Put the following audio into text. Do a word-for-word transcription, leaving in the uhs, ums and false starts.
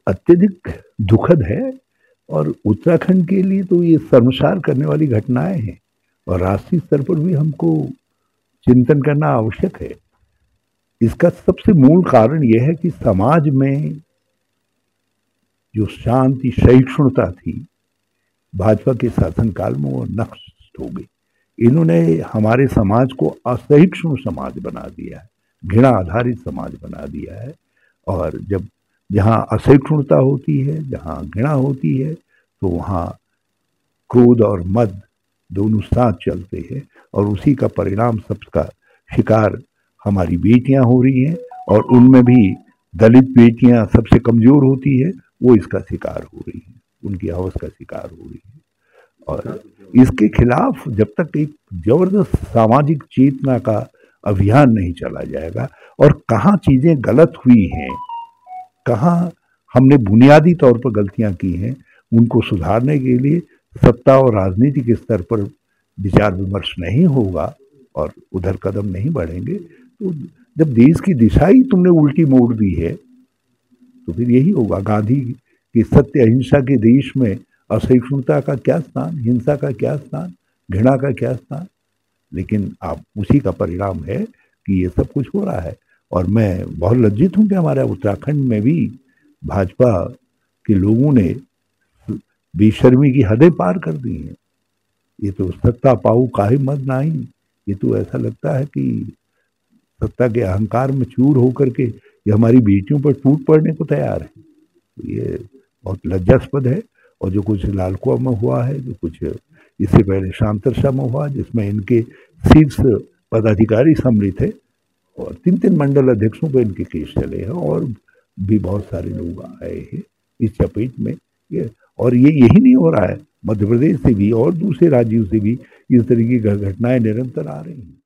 अत्यधिक दुखद है और उत्तराखंड के लिए तो ये शर्मसार करने वाली घटनाएँ हैं और राष्ट्रीय स्तर पर भी हमको चिंतन करना आवश्यक है। इसका सबसे मूल कारण ये है कि समाज में जो शांति, सहिष्णुता थी, भाजपा के शासनकाल में वो नष्ट हो गई। इन्होंने हमारे समाज को असहिष्णु समाज बना दिया है, घृणा आधारित समाज बना दिया है और जब जहाँ असहिष्णुता होती है, जहाँ घृणा होती है, तो वहाँ क्रोध और मद दोनों साथ चलते हैं और उसी का परिणाम सबका शिकार हमारी बेटियां हो रही हैं और उनमें भी दलित बेटियां सबसे कमज़ोर होती है, वो इसका शिकार हो रही हैं, उनकी हवस का शिकार हो रही है। और इसके खिलाफ जब तक एक ज़बरदस्त सामाजिक चेतना का अभियान नहीं चला जाएगा और कहाँ चीज़ें गलत हुई हैं, कहाँ हमने बुनियादी तौर पर गलतियां की हैं, उनको सुधारने के लिए सत्ता और राजनीति के स्तर पर विचार विमर्श नहीं होगा और उधर कदम नहीं बढ़ेंगे, तो जब देश की दिशा ही तुमने उल्टी मोड़ दी है, तो फिर यही होगा। गांधी की सत्य अहिंसा के देश में असहिष्णुता का क्या स्थान, हिंसा का क्या स्थान, घृणा का क्या स्थान? लेकिन अब उसी का परिणाम है कि ये सब कुछ हो रहा है और मैं बहुत लज्जित हूँ कि हमारे उत्तराखंड में भी भाजपा के लोगों ने बेशर्मी की हदें पार कर दी हैं। ये तो सत्ता पाऊ काहे मद नाही, ये तो ऐसा लगता है कि सत्ता के अहंकार में चूर होकर के ये हमारी बेटियों पर टूट पड़ने को तैयार है। तो ये बहुत लज्जास्पद है और जो कुछ लालकुआ में हुआ है, जो कुछ इससे पहले शांतरसा में हुआ, जिसमें इनके शीर्ष पदाधिकारी सम्मिलित थे और तीन तीन मंडल अध्यक्षों पर इनके केस चले हैं और भी बहुत सारे लोग आए हैं इस चपेट में। ये और ये यही नहीं हो रहा है, मध्य प्रदेश से भी और दूसरे राज्यों से भी इस तरीके की घटनाएं निरंतर आ रही हैं।